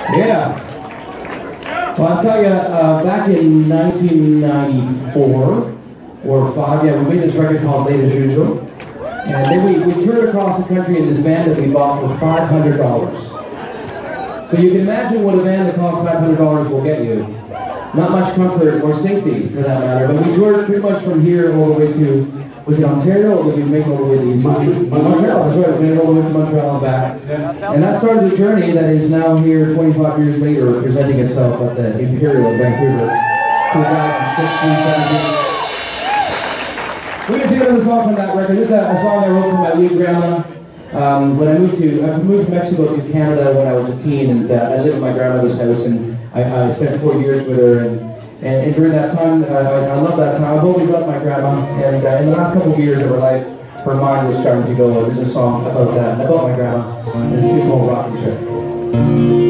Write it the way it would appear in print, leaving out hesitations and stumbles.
Yeah. Well, I'll tell you, back in 1994 or 5, yeah, we made this record called Late as Usual. And then we toured across the country in this van that we bought for $500. So you can imagine what a van that costs $500 will get you. Not much comfort or safety, for that matter, but we toured pretty much from here all the way to, was it Ontario, or did we make all the way to Montreal? That's right, we made it all the way to Montreal and back. And that started a journey that is now here 25 years later, presenting itself at the Imperial in Vancouver, 2016, 17. We're going to sing another song from that record. This is a song I wrote for my wee grandma. When I moved from Mexico to Canada when I was a teen, and I lived at my grandmother's house, and I spent 4 years with her, and during that time, I love that time. I've always loved my grandma, and in the last couple of years of her life, her mind was starting to go. There's a song about that, about my grandma, and it's called Rocking Chair.